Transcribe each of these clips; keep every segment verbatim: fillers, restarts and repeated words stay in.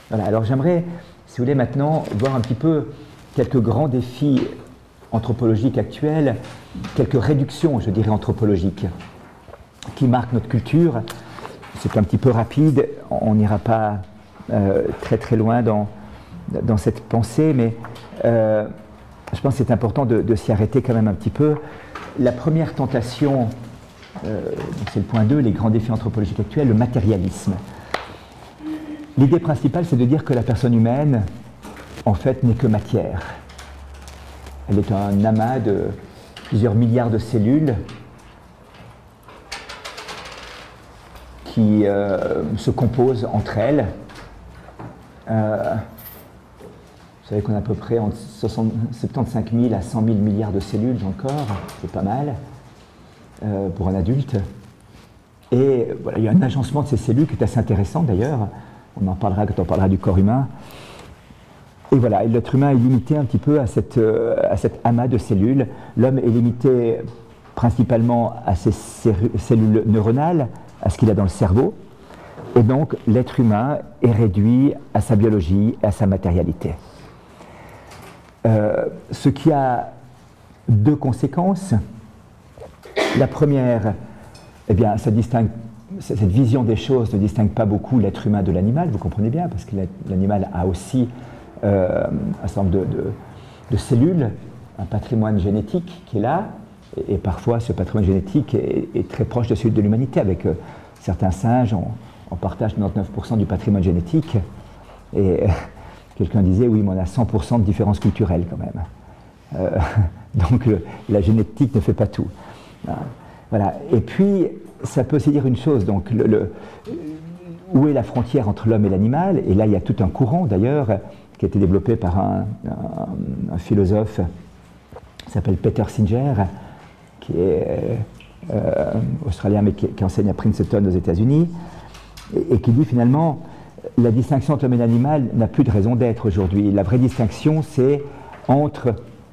Voilà, alors j'aimerais, si vous voulez, maintenant voir un petit peu quelques grands défis anthropologiques actuels, quelques réductions, je dirais, anthropologiques, qui marquent notre culture. C'est un petit peu rapide, on n'ira pas euh, très très loin dans, dans cette pensée, mais euh, je pense que c'est important de, de s'y arrêter quand même un petit peu. La première tentation, euh, c'est le point deux, les grands défis anthropologiques actuels, le matérialisme. L'idée principale, c'est de dire que la personne humaine, en fait, n'est que matière. Elle est un amas de plusieurs milliards de cellules qui euh, se composent entre elles. Euh, vous savez qu'on a à peu près entre soixante-quinze mille à cent mille milliards de cellules dans le corps, c'est pas mal euh, pour un adulte. Et voilà, il y a un agencement de ces cellules qui est assez intéressant d'ailleurs. On en parlera quand on parlera du corps humain. Et voilà, l'être humain est limité un petit peu à, cette, euh, à cet amas de cellules. L'homme est limité principalement à ses cellules neuronales, à ce qu'il a dans le cerveau. Et donc, l'être humain est réduit à sa biologie et à sa matérialité. Euh, ce qui a deux conséquences. La première, eh bien, ça distingue, cette vision des choses ne distingue pas beaucoup l'être humain de l'animal, vous comprenez bien, parce que l'animal a aussi euh, un certain nombre de, de, de cellules, un patrimoine génétique qui est là, et, et parfois ce patrimoine génétique est, est très proche de celui de l'humanité. Avec euh, certains singes, on, on partage quatre-vingt-dix-neuf pour cent du patrimoine génétique, et euh, quelqu'un disait, oui, mais on a cent pour cent de différences culturelles quand même. Euh, donc le, la génétique ne fait pas tout. Voilà. Et puis, ça peut aussi dire une chose, donc, le, le, où est la frontière entre l'homme et l'animal? Et là, il y a tout un courant, d'ailleurs, qui a été développé par un, un, un philosophe qui s'appelle Peter Singer, qui est euh, australien, mais qui, qui enseigne à Princeton aux États-Unis, et, et qui dit finalement, la distinction entre l'homme et l'animal n'a plus de raison d'être aujourd'hui. La vraie distinction, c'est entre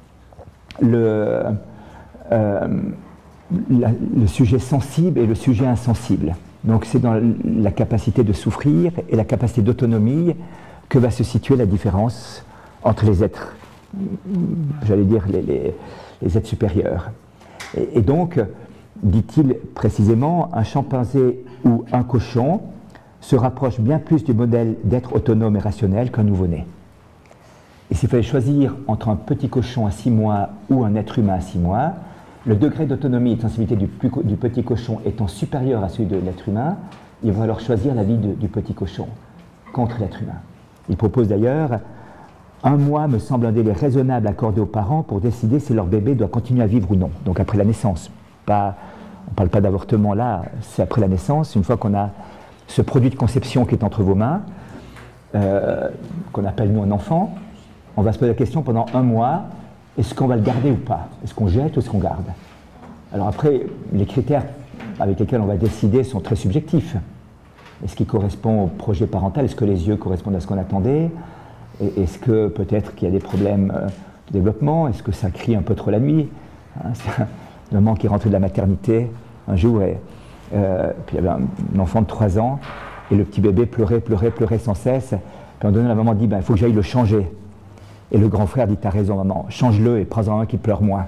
le... Euh, La, le sujet sensible et le sujet insensible. Donc c'est dans la capacité de souffrir et la capacité d'autonomie que va se situer la différence entre les êtres, j'allais dire les, les, les êtres supérieurs. Et, et donc, dit-il précisément, un chimpanzé ou un cochon se rapproche bien plus du modèle d'être autonome et rationnel qu'un nouveau-né. Et s'il fallait choisir entre un petit cochon à six mois ou un être humain à six mois, le degré d'autonomie et de sensibilité du, plus, du petit cochon étant supérieur à celui de l'être humain, il va alors choisir la vie de, du petit cochon contre l'être humain. Il propose d'ailleurs, un mois me semble un délai raisonnable accordé aux parents pour décider si leur bébé doit continuer à vivre ou non, donc après la naissance. Pas, on ne parle pas d'avortement là, c'est après la naissance, une fois qu'on a ce produit de conception qui est entre vos mains, euh, qu'on appelle nous un enfant, on va se poser la question pendant un mois, est-ce qu'on va le garder ou pas? Est-ce qu'on jette ou est-ce qu'on garde? Alors après, les critères avec lesquels on va décider sont très subjectifs. Est-ce qu'il correspond au projet parental? Est-ce que les yeux correspondent à ce qu'on attendait? Est-ce que peut-être qu'il y a des problèmes de développement? Est-ce que ça crie un peu trop la nuit? Hein, c'est un maman qui est rentrée de la maternité un jour, et euh, puis il y avait un, un enfant de trois ans, et le petit bébé pleurait, pleurait, pleurait sans cesse. Puis à un moment donné, la maman dit, ben, il faut que j'aille le changer. Et le grand frère dit, t'as raison maman, change-le et prends-en un qui pleure moins.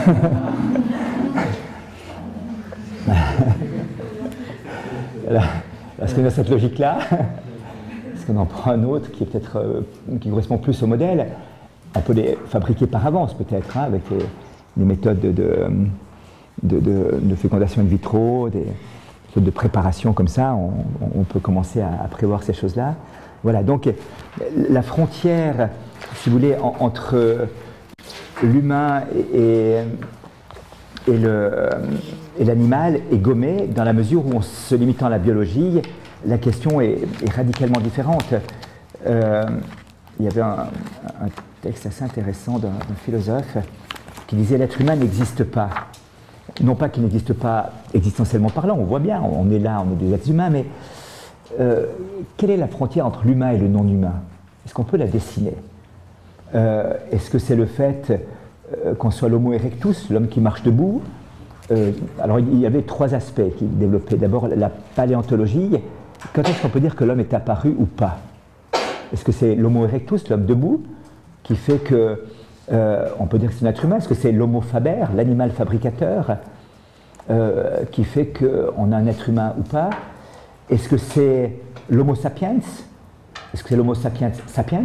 Voilà. Parce qu'on a cette logique-là, parce qu'on en prend un autre qui est peut-être euh, qui correspond plus au modèle. On peut les fabriquer par avance peut-être, hein, avec les, les méthodes de, de, de, de, de fécondation in vitro, des méthodes de préparation comme ça, on, on peut commencer à, à prévoir ces choses-là. Voilà, donc la frontière, si vous voulez, en, entre l'humain et, et, le, et l'animal est gommée dans la mesure où, en se limitant à la biologie, la question est, est radicalement différente. Euh, il y avait un, un texte assez intéressant d'un, d'un philosophe qui disait « l'être humain n'existe pas ». Non pas qu'il n'existe pas existentiellement parlant, on voit bien, on est là, on est des êtres humains, mais euh, quelle est la frontière entre l'humain et le non-humain? Est-ce qu'on peut la dessiner? euh, Est-ce que c'est le fait euh, qu'on soit l'homo erectus, l'homme qui marche debout? euh, Alors il y avait trois aspects qu'il développait. D'abord la paléontologie. Quand est-ce qu'on peut dire que l'homme est apparu ou pas? Est-ce que c'est l'homo erectus, l'homme debout, qui fait que, euh, on peut dire que c'est un être humain? Est-ce que c'est l'homo faber, l'animal fabricateur, euh, qui fait qu'on a un être humain ou pas? Est-ce que c'est l'homo sapiens? Est-ce que c'est l'homo sapiens sapiens?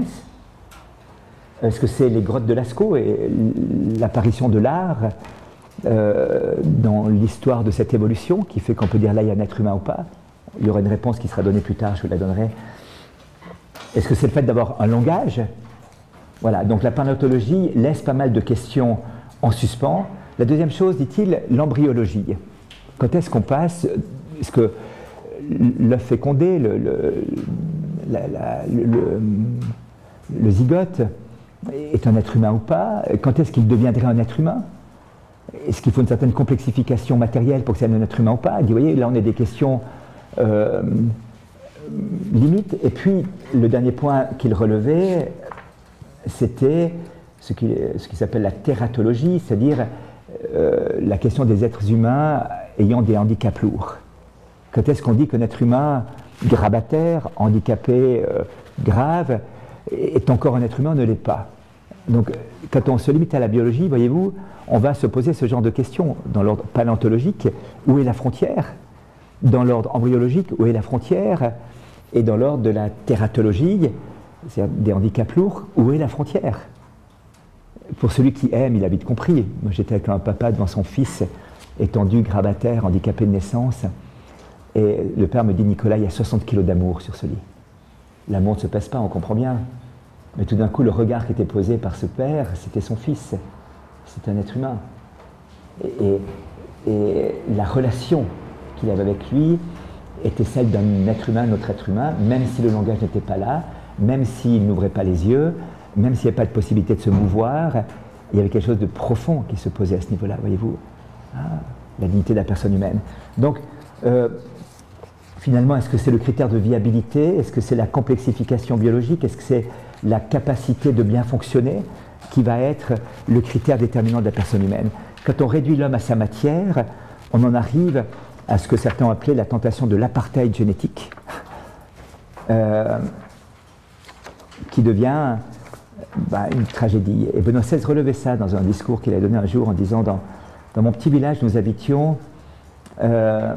Est-ce que c'est les grottes de Lascaux et l'apparition de l'art euh, dans l'histoire de cette évolution qui fait qu'on peut dire là il y a un être humain ou pas? Il y aura une réponse qui sera donnée plus tard, je vous la donnerai. Est-ce que c'est le fait d'avoir un langage? Voilà, donc la paléontologie laisse pas mal de questions en suspens. La deuxième chose, dit-il, l'embryologie. Quand est-ce qu'on passe? Est-ce que l'œuf fécondé, le, le, la, la, le, le, le zygote est un être humain ou pas? Quand est-ce qu'il deviendrait un être humain? Est-ce qu'il faut une certaine complexification matérielle pour que ça soit un être humain ou pas? Vous voyez, là on a des questions euh, limites. Et puis le dernier point qu'il relevait, c'était ce qui, ce qui s'appelle la tératologie, c'est-à-dire euh, la question des êtres humains ayant des handicaps lourds. Quand est-ce qu'on dit qu'un être humain grabataire, handicapé, euh, grave, est encore un être humain, ne l'est pas? Donc, quand on se limite à la biologie, voyez-vous, on va se poser ce genre de questions. Dans l'ordre paléontologique, où est la frontière? Dans l'ordre embryologique, où est la frontière? Et dans l'ordre de la tératologie, c'est-à-dire des handicaps lourds, où est la frontière? Pour celui qui aime, il a vite compris. Moi, j'étais avec un papa devant son fils, étendu, grabataire, handicapé de naissance. Et le père me dit, Nicolas, il y a soixante kilos d'amour sur ce lit. L'amour ne se pèse pas, on comprend bien. Mais tout d'un coup, le regard qui était posé par ce père, c'était son fils. C'était un être humain. Et, et, et la relation qu'il avait avec lui était celle d'un être humain, notre être humain, même si le langage n'était pas là, même s'il n'ouvrait pas les yeux, même s'il n'y avait pas de possibilité de se mouvoir, il y avait quelque chose de profond qui se posait à ce niveau-là, voyez-vous. Ah, la dignité de la personne humaine. Donc, euh, finalement, est-ce que c'est le critère de viabilité? Est-ce que c'est la complexification biologique? Est-ce que c'est la capacité de bien fonctionner qui va être le critère déterminant de la personne humaine? Quand on réduit l'homme à sa matière, on en arrive à ce que certains ont appelé la tentation de l'apartheid génétique, euh, qui devient bah, une tragédie. Et Benoît seize relevait ça dans un discours qu'il a donné un jour en disant dans, dans mon petit village, nous habitions, euh,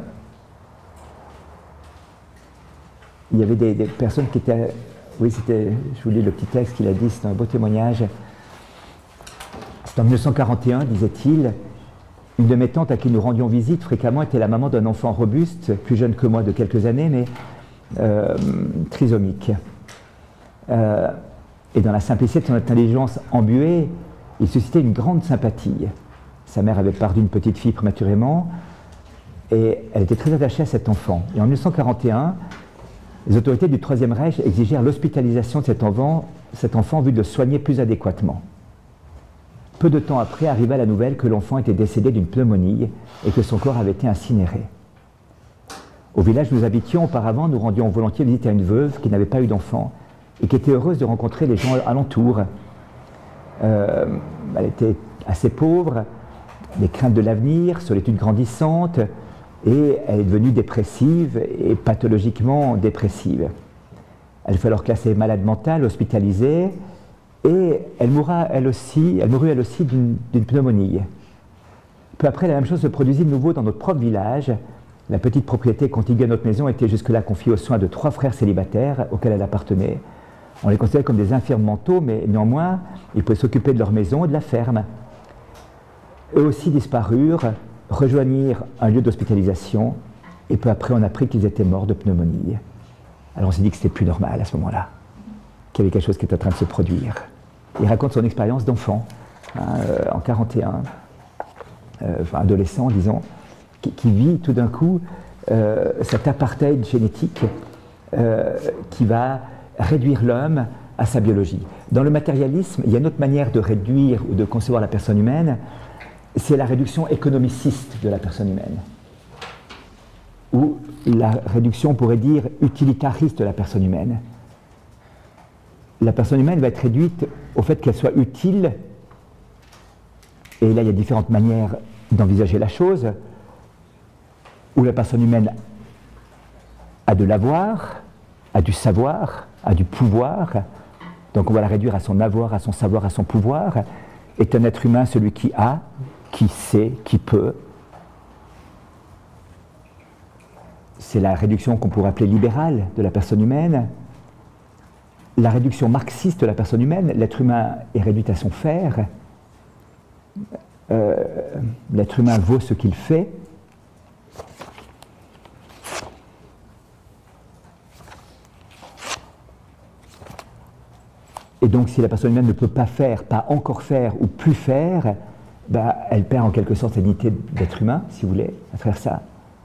il y avait des, des personnes qui étaient... Oui, c'était, je vous lis le petit texte qu'il a dit, c'est un beau témoignage. C'est en mille neuf cent quarante et un, disait-il, une de mes tantes à qui nous rendions visite fréquemment était la maman d'un enfant robuste, plus jeune que moi de quelques années, mais euh, trisomique. Euh, et dans la simplicité de son intelligence embuée, il suscitait une grande sympathie. Sa mère avait perdu une petite fille prématurément, et elle était très attachée à cet enfant. Et en mille neuf cent quarante et un, les autorités du Troisième Reich exigèrent l'hospitalisation de cet enfant, cet enfant en vue de le soigner plus adéquatement. Peu de temps après arriva la nouvelle que l'enfant était décédé d'une pneumonie et que son corps avait été incinéré. Au village où nous habitions auparavant, nous rendions volontiers visite à une veuve qui n'avait pas eu d'enfant et qui était heureuse de rencontrer les gens alentour. Euh, elle était assez pauvre, des craintes de l'avenir, solitude grandissante, et elle est devenue dépressive et pathologiquement dépressive. Elle fut alors classée malade mentale, hospitalisée, et elle mourra elle aussi, elle mourut elle aussi d'une, d'une pneumonie. Peu après, la même chose se produisit de nouveau dans notre propre village. La petite propriété contiguë à notre maison était jusque-là confiée aux soins de trois frères célibataires auxquels elle appartenait. On les considérait comme des infirmes mentaux, mais néanmoins, ils pouvaient s'occuper de leur maison et de la ferme. Eux aussi disparurent, rejoignirent un lieu d'hospitalisation, et peu après on apprit qu'ils étaient morts de pneumonie. Alors on s'est dit que c'était plus normal à ce moment-là, qu'il y avait quelque chose qui était en train de se produire. Il raconte son expérience d'enfant, hein, euh, en quarante et un, euh, enfin adolescent disons, qui, qui vit tout d'un coup euh, cet apartheid génétique euh, qui va réduire l'homme à sa biologie. Dans le matérialisme, il y a une autre manière de réduire ou de concevoir la personne humaine, c'est la réduction économiciste de la personne humaine, ou la réduction, on pourrait dire, utilitariste de la personne humaine. La personne humaine va être réduite au fait qu'elle soit utile, et là il y a différentes manières d'envisager la chose, où la personne humaine a de l'avoir, a du savoir, a du pouvoir, donc on va la réduire à son avoir, à son savoir, à son pouvoir. Est un être humain celui qui a, qui sait, qui peut. C'est la réduction qu'on pourrait appeler libérale de la personne humaine. La réduction marxiste de la personne humaine, l'être humain est réduit à son faire. Euh, l'être humain vaut ce qu'il fait. Et donc si la personne humaine ne peut pas faire, pas encore faire ou plus faire, bah, elle perd en quelque sorte sa dignité d'être humain, si vous voulez, à travers ça.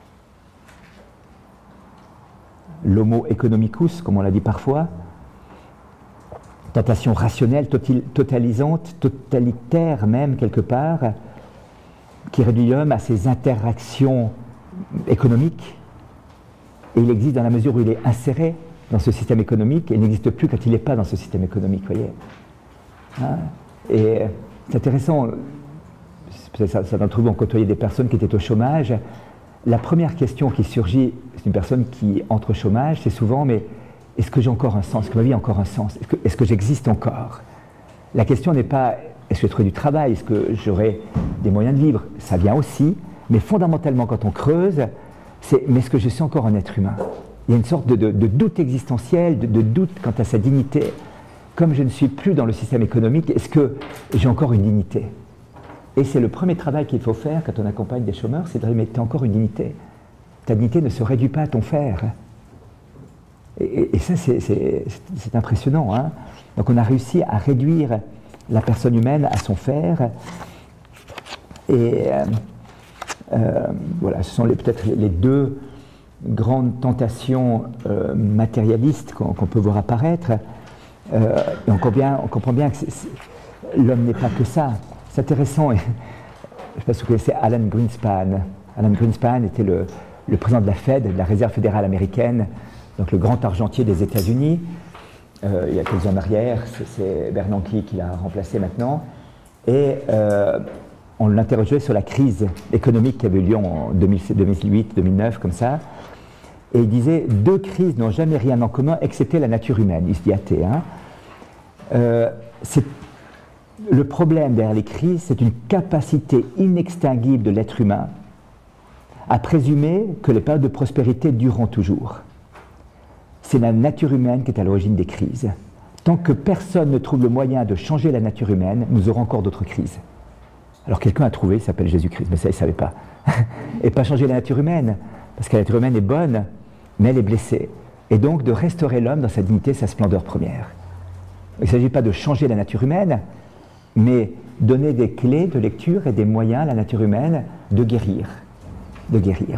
L'homo economicus, comme on l'a dit parfois, tentation rationnelle, totalisante, totalitaire même quelque part, qui réduit l'homme à ses interactions économiques, et il existe dans la mesure où il est inséré dans ce système économique, et il n'existe plus quand il n'est pas dans ce système économique, vous voyez. Hein? Et c'est intéressant, ça d'entre vous ont côtoyé des personnes qui étaient au chômage. La première question qui surgit, c'est une personne qui entre au chômage, c'est souvent, mais est-ce que j'ai encore un sens? Est-ce que ma vie a encore un sens? Est-ce que, est-ce que j'existe encore? La question n'est pas, est-ce que je trouve du travail? Est-ce que j'aurai des moyens de vivre? Ça vient aussi, mais fondamentalement, quand on creuse, c'est, mais est-ce que je suis encore un être humain? Il y a une sorte de, de, de doute existentiel, de, de doute quant à sa dignité. Comme je ne suis plus dans le système économique, est-ce que j'ai encore une dignité? Et c'est le premier travail qu'il faut faire quand on accompagne des chômeurs, c'est de dire, mais tu as encore une dignité. Ta dignité ne se réduit pas à ton faire. Et, et, et ça, c'est, c'est, c'est impressionnant. Hein? Donc on a réussi à réduire la personne humaine à son faire. Et euh, euh, voilà, ce sont les, peut-être les deux grandes tentations euh, matérialistes qu'on, qu'on peut voir apparaître. Euh, et on comprend bien, on comprend bien que c'est, c'est, l'homme n'est pas que ça. C'est intéressant, et, je ne sais pas si vous connaissez Alan Greenspan. Alan Greenspan était le, le président de la Fed, de la Réserve fédérale américaine, donc le grand argentier des États-Unis. Euh, il y a quelques ans en arrière, c'est, c'est Bernanke qui l'a remplacé maintenant. Et euh, on l'interrogeait sur la crise économique qui avait eu lieu en deux mille huit deux mille neuf, comme ça. Et il disait, deux crises n'ont jamais rien en commun, excepté la nature humaine. Il se dit athée. Hein. Euh, c'est Le problème derrière les crises, c'est une capacité inextinguible de l'être humain à présumer que les périodes de prospérité dureront toujours. C'est la nature humaine qui est à l'origine des crises. Tant que personne ne trouve le moyen de changer la nature humaine, nous aurons encore d'autres crises. Alors quelqu'un a trouvé, il s'appelle Jésus-Christ, mais ça il ne savait pas. Et pas changer la nature humaine, parce que la nature humaine est bonne, mais elle est blessée. Et donc de restaurer l'homme dans sa dignité, sa splendeur première. Il ne s'agit pas de changer la nature humaine, mais donner des clés de lecture et des moyens à la nature humaine de guérir. De guérir.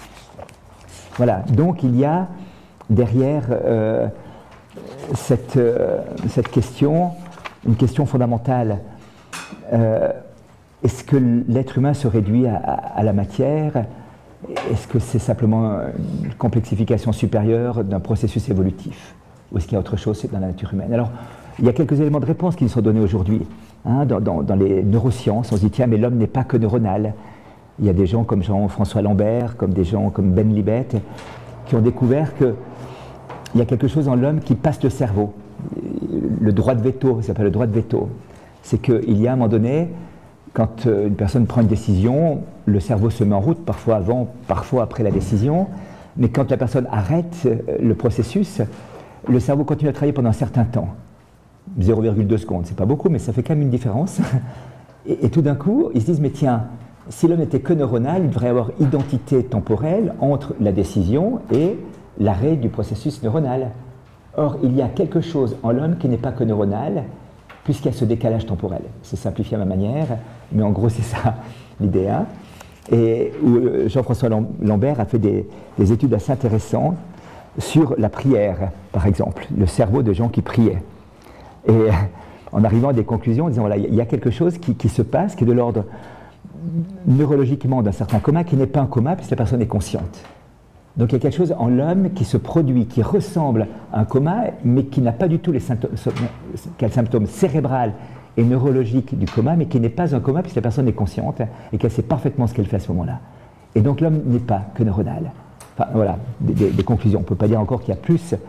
Voilà, donc il y a derrière euh, cette, euh, cette question, une question fondamentale. Euh, est-ce que l'être humain se réduit à, à, à la matière? Est-ce que c'est simplement une complexification supérieure d'un processus évolutif? Ou est-ce qu'il y a autre chose dans la nature humaine? Alors, il y a quelques éléments de réponse qui nous sont donnés aujourd'hui. Hein, dans, dans, dans les neurosciences, on se dit, tiens, mais l'homme n'est pas que neuronal. Il y a des gens comme Jean-François Lambert, comme des gens comme Ben Libet, qui ont découvert qu'il y a quelque chose en l'homme qui passe le cerveau. Le droit de veto, ça s'appelle le droit de veto. C'est qu'il y a un moment donné, quand une personne prend une décision, le cerveau se met en route, parfois avant, parfois après la décision, mais quand la personne arrête le processus, le cerveau continue à travailler pendant un certain temps. zéro virgule deux secondes, c'est pas beaucoup, mais ça fait quand même une différence. Et, et tout d'un coup, ils se disent, mais tiens, si l'homme n'était que neuronal, il devrait y avoir identité temporelle entre la décision et l'arrêt du processus neuronal. Or, il y a quelque chose en l'homme qui n'est pas que neuronal, puisqu'il y a ce décalage temporel. C'est simplifié à ma manière, mais en gros, c'est ça l'idée. Hein. Et où Jean-François Lambert a fait des, des études assez intéressantes sur la prière, par exemple, le cerveau de gens qui priaient. Et en arrivant à des conclusions, en disant, voilà, il y a quelque chose qui, qui se passe, qui est de l'ordre neurologiquement d'un certain coma, qui n'est pas un coma, puisque la personne est consciente. Donc il y a quelque chose en l'homme qui se produit, qui ressemble à un coma, mais qui n'a pas du tout les symptômes, qui a le symptôme cérébral et neurologique du coma, mais qui n'est pas un coma, puisque la personne est consciente et qu'elle sait parfaitement ce qu'elle fait à ce moment-là. Et donc l'homme n'est pas que neuronal. Enfin voilà, des, des, des conclusions. On ne peut pas dire encore qu'il y a plus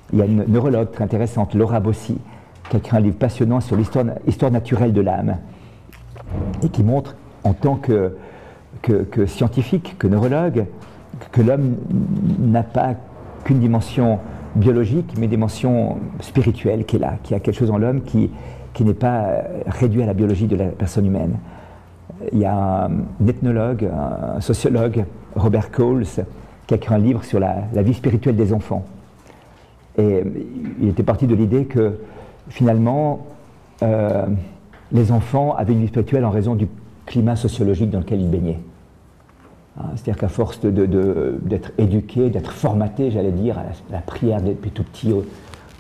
Il y a une neurologue très intéressante, Laura Bossi, qui a écrit un livre passionnant sur l'histoire histoire naturelle de l'âme, et qui montre, en tant que, que, que scientifique, que neurologue, que l'homme n'a pas qu'une dimension biologique, mais une dimension spirituelle qui est là, qui a quelque chose en l'homme qui, qui n'est pas réduit à la biologie de la personne humaine. Il y a un ethnologue, un sociologue, Robert Coles, qui a écrit un livre sur la, la vie spirituelle des enfants. Et il était parti de l'idée que, finalement, euh, les enfants avaient une vie spirituelle en raison du climat sociologique dans lequel ils baignaient. Hein, c'est-à-dire qu'à force de, de, de, d'être éduqués, d'être formatés, j'allais dire, à la, à la prière depuis tout petit, au,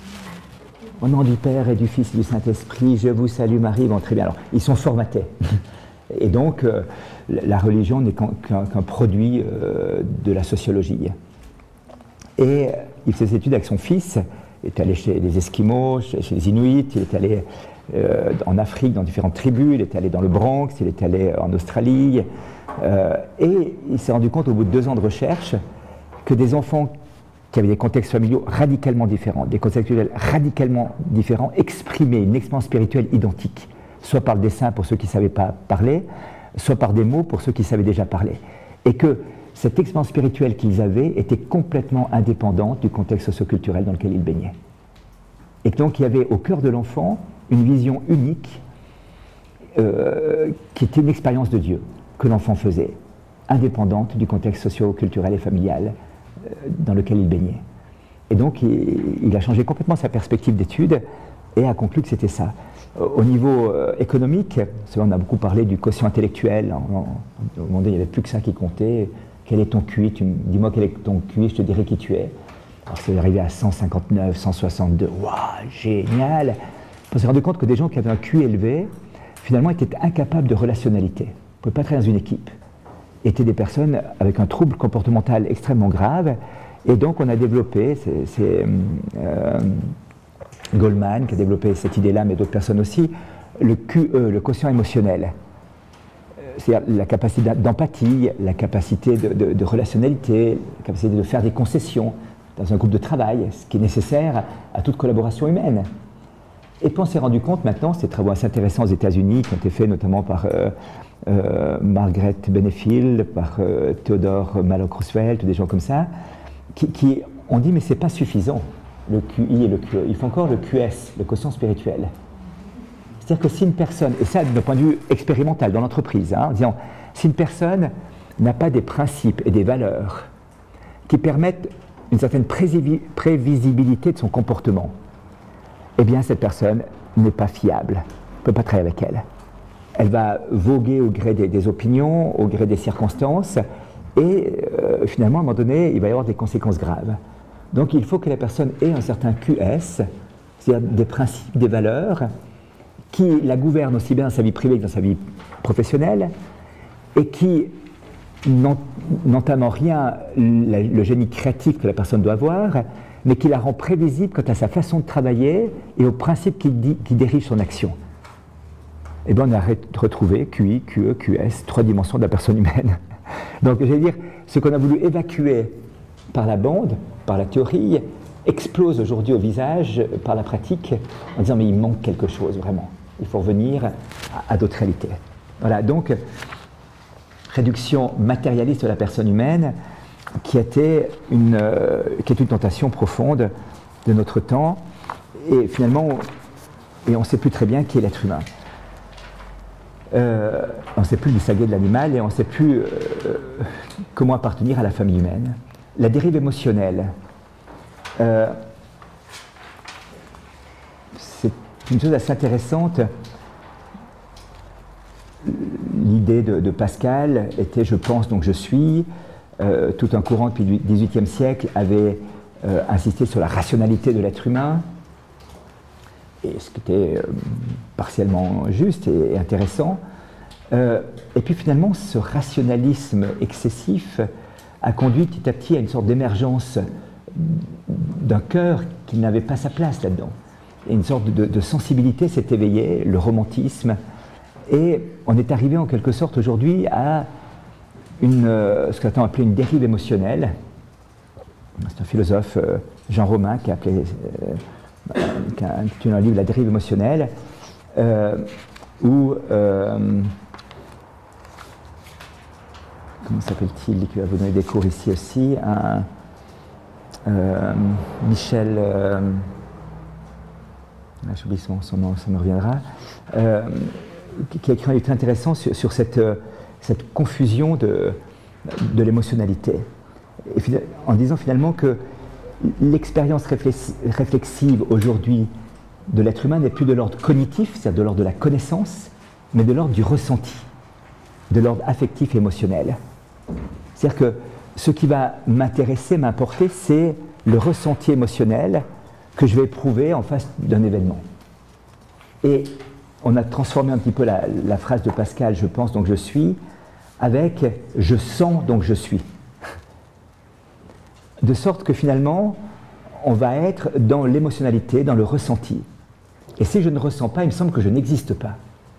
au nom du Père et du Fils et du Saint-Esprit, je vous salue Marie, bon, très bien. Alors, ils sont formatés. Et donc, euh, la religion n'est qu'un, qu'un, qu'un produit euh, de la sociologie. Et il faisait des études avec son fils, il est allé chez les Esquimaux, chez, chez les Inuits, il est allé euh, en Afrique, dans différentes tribus, il est allé dans le Bronx, il est allé en Australie, euh, et il s'est rendu compte au bout de deux ans de recherche que des enfants qui avaient des contextes familiaux radicalement différents, des contextes culturels radicalement différents, exprimaient une expérience spirituelle identique, soit par le dessin pour ceux qui ne savaient pas parler, soit par des mots pour ceux qui savaient déjà parler. Et que cette expérience spirituelle qu'ils avaient était complètement indépendante du contexte socioculturel dans lequel ils baignaient. Et donc il y avait au cœur de l'enfant une vision unique euh, qui était une expérience de Dieu que l'enfant faisait, indépendante du contexte socio-culturel et familial euh, dans lequel il baignait. Et donc il, il a changé complètement sa perspective d'étude et a conclu que c'était ça. Au niveau euh, économique, on a beaucoup parlé du quotient intellectuel. Au moment donné, il n'y avait plus que ça qui comptait. Quel est ton Q I? Dis-moi quel est ton Q I, je te dirai qui tu es. Alors c'est arrivé à cent cinquante-neuf, cent soixante-deux. Waouh, génial! On s'est rendu compte que des gens qui avaient un Q I élevé, finalement, étaient incapables de relationnalité. Ils ne pouvaient pas travailler dans une équipe. Étaient des personnes avec un trouble comportemental extrêmement grave. Et donc, on a développé, c'est, c'est euh, Goldman qui a développé cette idée-là, mais d'autres personnes aussi, le Q E, le quotient émotionnel. C'est-à-dire la capacité d'empathie, la capacité de, de, de relationnalité, la capacité de faire des concessions dans un groupe de travail, ce qui est nécessaire à toute collaboration humaine. Et puis on s'est rendu compte maintenant, ces travaux assez intéressants aux États-Unis, qui ont été faits notamment par euh, euh, Margaret Benefield, par euh, Theodore Malloch-Roosevelt, des gens comme ça, qui, qui ont dit mais c'est pas suffisant, le Q I et le Q E, il faut encore le Q S, le quotient spirituel. C'est-à-dire que si une personne, et ça d'un point de vue expérimental dans l'entreprise, hein, en disant, si une personne n'a pas des principes et des valeurs qui permettent une certaine prévisibilité de son comportement, eh bien cette personne n'est pas fiable, on ne peut pas travailler avec elle. Elle va voguer au gré des, des opinions, au gré des circonstances, et euh, finalement, à un moment donné, il va y avoir des conséquences graves. Donc il faut que la personne ait un certain Q S, c'est-à-dire des principes, des valeurs, qui la gouverne aussi bien dans sa vie privée que dans sa vie professionnelle, et qui n'entame en rien la, le génie créatif que la personne doit avoir, mais qui la rend prévisible quant à sa façon de travailler et aux principes qui, dit, qui dirigent son action. Et bien on a retrouvé Q I, Q E, Q S, trois dimensions de la personne humaine. Donc je vais dire, ce qu'on a voulu évacuer par la bande, par la théorie, explose aujourd'hui au visage par la pratique en disant mais il manque quelque chose vraiment. Il faut revenir à, à d'autres réalités. Voilà, donc réduction matérialiste de la personne humaine qui était une, euh, qui est une tentation profonde de notre temps et finalement et on ne sait plus très bien qui est l'être humain. Euh, on ne sait plus distinguer de l'animal et on ne sait plus euh, comment appartenir à la famille humaine. La dérive émotionnelle. Euh, c'est une chose assez intéressante. L'idée de, de Pascal était je pense donc je suis. Euh, tout un courant depuis le dix-huitième siècle avait euh, insisté sur la rationalité de l'être humain, et ce qui était euh, partiellement juste et, et intéressant. Euh, et puis finalement, ce rationalisme excessif a conduit petit à petit à une sorte d'émergence d'un cœur qui n'avait pas sa place là-dedans. Et une sorte de, de sensibilité s'est éveillée, le romantisme, et on est arrivé en quelque sorte aujourd'hui à une, euh, ce qu'on a appelé une dérive émotionnelle. C'est un philosophe euh, Jean Romain, qui a, appelé, euh, qui a intitulé un livre La dérive émotionnelle, euh, où, euh, comment s'appelle-t-il, qui va vous donner des cours ici aussi, un, euh, Michel, euh, j'oublie son, son nom, ça me reviendra, euh, qui a écrit un livre très intéressant sur, sur cette, cette confusion de, de l'émotionnalité, et en disant finalement que l'expérience réflexive aujourd'hui de l'être humain n'est plus de l'ordre cognitif, c'est-à-dire de l'ordre de la connaissance, mais de l'ordre du ressenti, de l'ordre affectif et émotionnel. C'est-à-dire que ce qui va m'intéresser, m'importer, c'est le ressenti émotionnel que je vais éprouver en face d'un événement. Et on a transformé un petit peu la, la phrase de Pascal, je pense donc je suis, avec je sens donc je suis. De sorte que finalement, on va être dans l'émotionnalité, dans le ressenti. Et si je ne ressens pas, il me semble que je n'existe pas.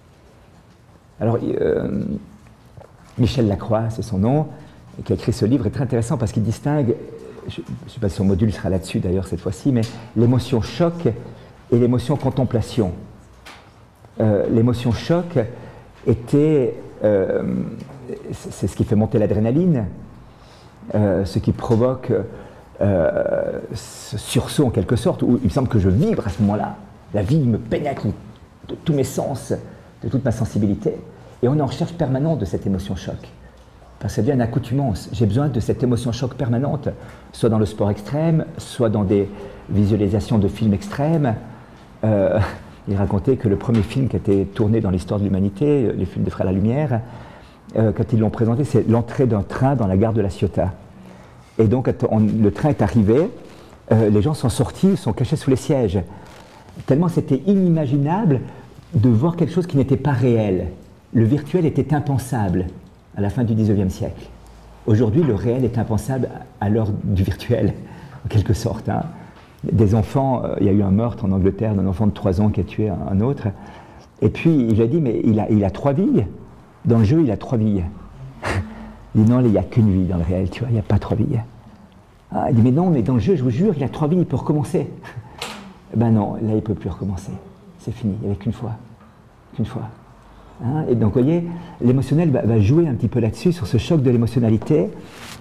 Alors, euh, Michel Lacroix, c'est son nom, qui a écrit ce livre, est très intéressant parce qu'il distingue, je ne sais pas si son module sera là-dessus d'ailleurs cette fois-ci, mais l'émotion choc et l'émotion contemplation. Euh, l'émotion choc était, euh, c'est ce qui fait monter l'adrénaline, euh, ce qui provoque euh, ce sursaut en quelque sorte, où il me semble que je vibre à ce moment-là. La vie me pénètre de tous mes sens, de toute ma sensibilité. Et on est en recherche permanente de cette émotion choc. Parce que ça devient une accoutumance. J'ai besoin de cette émotion choc permanente, soit dans le sport extrême, soit dans des visualisations de films extrêmes. Euh, il racontait que le premier film qui a été tourné dans l'histoire de l'humanité, les films des Frères La Lumière, euh, quand ils l'ont présenté, c'est l'entrée d'un train dans la gare de La Ciotat. Et donc, quand on, le train est arrivé, euh, les gens sont sortis, sont cachés sous les sièges. Tellement c'était inimaginable de voir quelque chose qui n'était pas réel. Le virtuel était impensable à la fin du dix-neuvième siècle. Aujourd'hui, le réel est impensable à l'heure du virtuel, en quelque sorte. Hein. Des enfants, euh, il y a eu un meurtre en Angleterre d'un enfant de trois ans qui a tué un, un autre. Et puis, il a dit, mais il a, il a trois vies. Dans le jeu, il a trois vies. Il dit, non, il n'y a qu'une vie dans le réel, tu vois, il n'y a pas trois vies. Ah, il dit, mais non, mais dans le jeu, je vous jure, il a trois vies, il peut recommencer. Ben non, là, il ne peut plus recommencer. C'est fini, il n'y avait qu'une fois. Qu'une fois. Hein, et donc, vous voyez, l'émotionnel va, va jouer un petit peu là-dessus, sur ce choc de l'émotionnalité.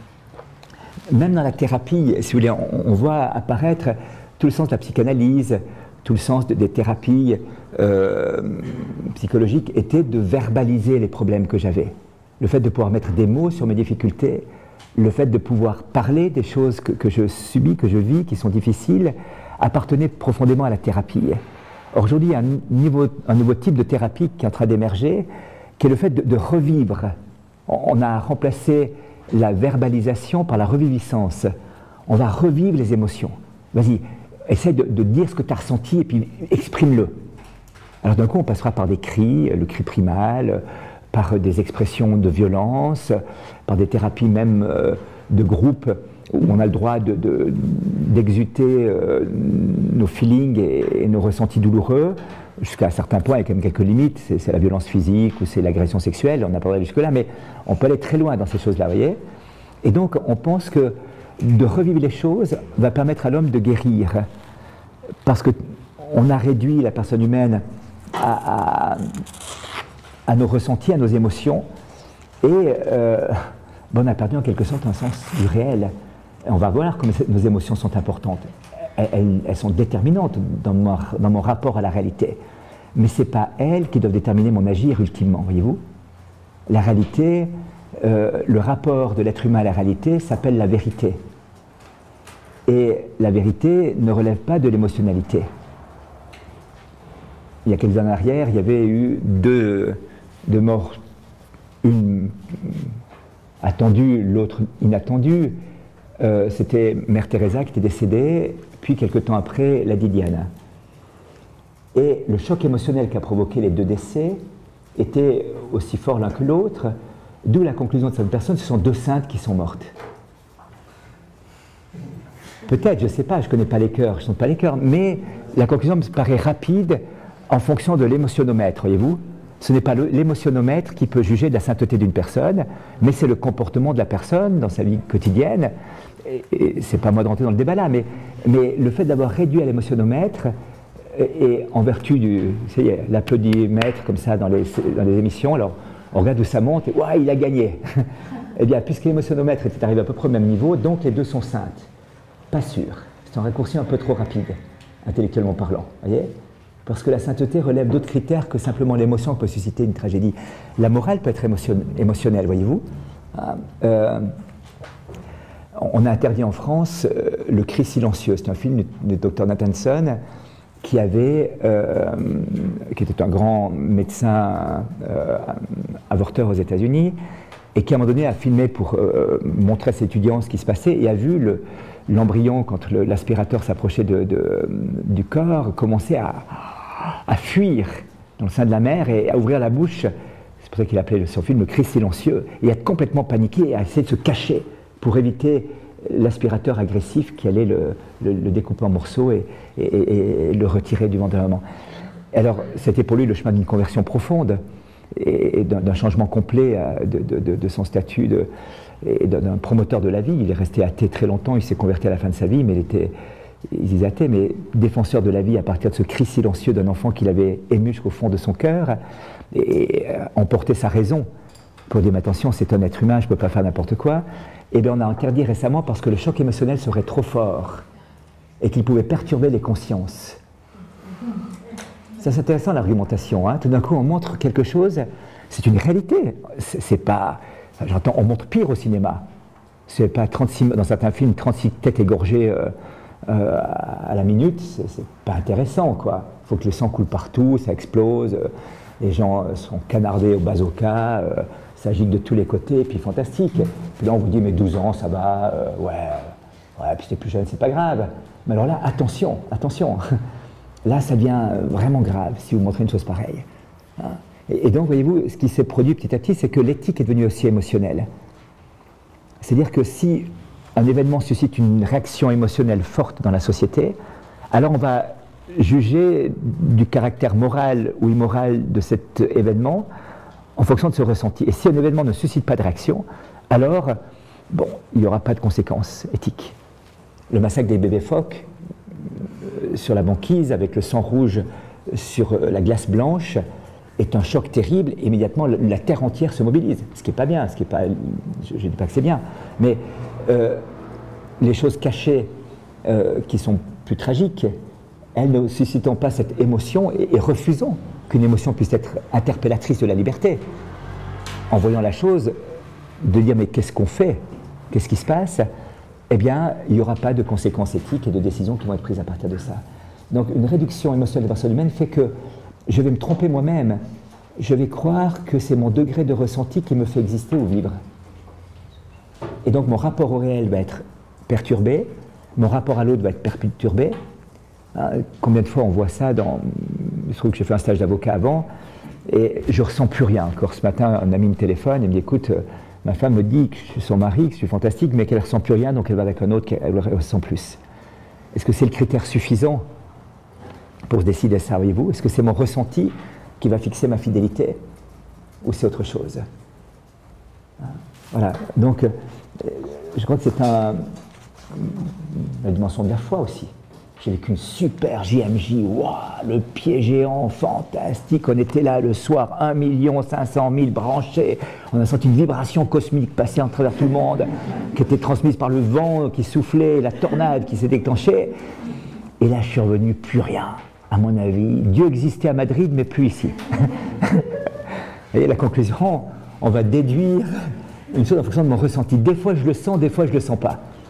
Même dans la thérapie, si vous voulez, on, on voit apparaître tout le sens de la psychanalyse, tout le sens de, des thérapies euh, psychologiques était de verbaliser les problèmes que j'avais. Le fait de pouvoir mettre des mots sur mes difficultés, le fait de pouvoir parler des choses que, que je subis, que je vis, qui sont difficiles, appartenait profondément à la thérapie. Or, aujourd'hui, il y a un, niveau, un nouveau type de thérapie qui est en train d'émerger, qui est le fait de, de revivre. On, on a remplacé la verbalisation par la reviviscence. On va revivre les émotions. Vas-y, essaie de, de dire ce que tu as ressenti et puis exprime-le. Alors d'un coup, on passera par des cris, le cri primal, par des expressions de violence, par des thérapies même euh, de groupe, où on a le droit de, de, d'exuter euh, nos feelings et, et nos ressentis douloureux, jusqu'à un certain point, il y a quand même quelques limites, c'est, c'est la violence physique ou c'est l'agression sexuelle, on n'a pas allé jusque-là, mais on peut aller très loin dans ces choses-là, vous voyez. Et donc, on pense que de revivre les choses va permettre à l'homme de guérir, parce qu'on a réduit la personne humaine à, à, à nos ressentis, à nos émotions, et euh, ben on a perdu en quelque sorte un sens du réel. Et on va voir comme nos émotions sont importantes. Elles, elles, elles sont déterminantes dans mon, dans mon rapport à la réalité. Mais ce n'est pas elles qui doivent déterminer mon agir ultimement, voyez-vous. La réalité, euh, le rapport de l'être humain à la réalité s'appelle la vérité. Et la vérité ne relève pas de l'émotionnalité. Il y a quelques années en arrière, il y avait eu deux, deux morts, une attendue, l'autre inattendue. Euh, c'était Mère Teresa qui était décédée, puis quelque temps après, Lady Diana. Et le choc émotionnel qui a provoqué les deux décès était aussi fort l'un que l'autre, d'où la conclusion de cette personne, ce sont deux saintes qui sont mortes. Peut-être, je ne sais pas, je ne connais pas les cœurs, je ne sens pas les cœurs, mais la conclusion me paraît rapide en fonction de l'émotionnomètre, voyez-vous. ce n'est pas l'émotionnomètre qui peut juger de la sainteté d'une personne, mais c'est le comportement de la personne dans sa vie quotidienne. Et, et c'est pas moi de rentrer dans le débat là, mais, mais le fait d'avoir réduit à l'émotionnomètre, et, et en vertu du, vous savez, l'applaudimètre comme ça dans les, dans les émissions, alors on regarde où ça monte, et ouais, il a gagné. Eh bien, puisque l'émotionnomètre était arrivé à peu près au même niveau, donc les deux sont saintes. Pas sûr. C'est un raccourci un peu trop rapide, intellectuellement parlant, voyez ? Parce que la sainteté relève d'autres critères que simplement l'émotion que peut susciter une tragédie. La morale peut être émotion, émotionnelle, voyez-vous. Euh, on a interdit en France euh, Le cri silencieux. C'est un film du, du docteur Nathanson qui avait, euh, qui était un grand médecin euh, avorteur aux États-Unis et qui à un moment donné a filmé pour euh, montrer à ses étudiants ce qui se passait et a vu le, l'embryon, quand le, l'aspirateur s'approchait de, de, du corps, commencer à, à fuir dans le sein de la mère et à ouvrir la bouche. C'est pour ça qu'il appelait son film Le cri silencieux, et à être complètement paniqué et à essayer de se cacher pour éviter l'aspirateur agressif qui allait le, le, le découper en morceaux et, et, et, et le retirer du ventre de la maman. Alors, c'était pour lui le chemin d'une conversion profonde et, et d'un, d'un changement complet de, de, de, de son statut de, et d'un promoteur de la vie. Il est resté athée très longtemps, il s'est converti à la fin de sa vie, mais il était, il disait athée, mais défenseur de la vie à partir de ce cri silencieux d'un enfant qu'il avait ému jusqu'au fond de son cœur, et euh, emporter sa raison pour dire, mais attention, c'est un être humain, je ne peux pas faire n'importe quoi. Et bien on a interdit récemment parce que le choc émotionnel serait trop fort et qu'il pouvait perturber les consciences. Ça, c'est intéressant l'argumentation, hein. Tout d'un coup on montre quelque chose, c'est une réalité, c'est, c'est pas... J'entends, on montre pire au cinéma. C'est pas trente-six, dans certains films, trente-six têtes égorgées euh, euh, à la minute, c'est, c'est pas intéressant, quoi. Il faut que le sang coule partout, ça explose, euh, les gens euh, sont canardés au bazooka, euh, ça gicle de tous les côtés, puis fantastique. Puis là, on vous dit, mais douze ans, ça va, euh, ouais, ouais, puis t'es plus jeune, c'est pas grave. Mais alors là, attention, attention. Là, ça devient vraiment grave si vous montrez une chose pareille. Hein. Et donc, voyez-vous, ce qui s'est produit petit à petit, c'est que l'éthique est devenue aussi émotionnelle. C'est-à-dire que si un événement suscite une réaction émotionnelle forte dans la société, alors on va juger du caractère moral ou immoral de cet événement en fonction de ce ressenti. Et si un événement ne suscite pas de réaction, alors, bon, il n'y aura pas de conséquences éthiques. Le massacre des bébés phoques euh, sur la banquise, avec le sang rouge sur euh, la glace blanche, est un choc terrible. Immédiatement la terre entière se mobilise, ce qui n'est pas bien, ce qui est pas, je ne dis pas que c'est bien, mais euh, les choses cachées euh, qui sont plus tragiques, elles ne suscitant pas cette émotion et, et refusant qu'une émotion puisse être interpellatrice de la liberté, en voyant la chose, de dire mais qu'est-ce qu'on fait, qu'est-ce qui se passe, eh bien il n'y aura pas de conséquences éthiques et de décisions qui vont être prises à partir de ça. Donc une réduction émotionnelle de la personne humaine fait que je vais me tromper moi-même, je vais croire que c'est mon degré de ressenti qui me fait exister ou vivre. Et donc mon rapport au réel va être perturbé, mon rapport à l'autre va être perturbé. Hein, combien de fois on voit ça dans... Je trouve que j'ai fait un stage d'avocat avant, et je ne ressens plus rien. Encore ce matin, un ami me téléphone et me dit, écoute, euh, ma femme me dit que je suis son mari, que je suis fantastique, mais qu'elle ne ressent plus rien, donc elle va avec un autre, qu'elle ressent plus. Est-ce que c'est le critère suffisant pour se décider ça, voyez-vous? Est-ce que c'est mon ressenti qui va fixer ma fidélité ou c'est autre chose? Voilà, donc euh, je crois que c'est un, la dimension de la foi aussi. J'ai vécu une super J M J, waouh, le pied géant, fantastique, on était là le soir, un million cinq cent mille branchés, on a senti une vibration cosmique passer en travers tout le monde, qui était transmise par le vent qui soufflait, la tornade qui s'est déclenchée, et là je suis revenu, plus rien. À mon avis, Dieu existait à Madrid, mais plus ici. Vous voyez, la conclusion, on va déduire une chose en fonction de mon ressenti. Des fois, je le sens, des fois, je ne le sens pas.